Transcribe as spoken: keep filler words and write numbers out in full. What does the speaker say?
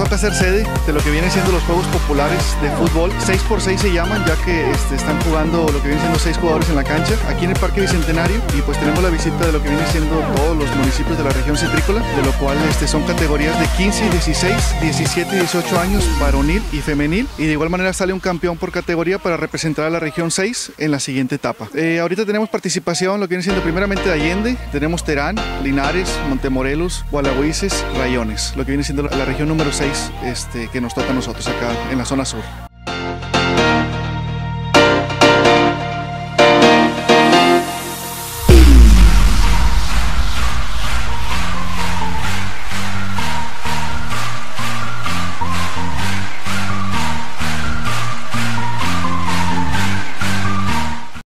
toca ser sede de lo que vienen siendo los Juegos Populares de fútbol. seis por seis se llaman, ya que este, están jugando lo que vienen siendo seis jugadores en la cancha, aquí en el Parque Bicentenario, y pues tenemos la visita de lo que viene siendo todos los municipios de la región citrícola, de lo cual este, son categorías de quince, dieciséis, diecisiete y dieciocho años, varonil y femenil, y de igual manera sale un campeón por categoría para representar a la región seis en la siguiente etapa. Eh, ahorita tenemos participación, lo que viene siendo primeramente de Allende, tenemos Terán, Linares, Montemorelos, Gualeguaychú, Rayones, lo que viene siendo la región número seis este, que nos toca a nosotros acá en la zona sur.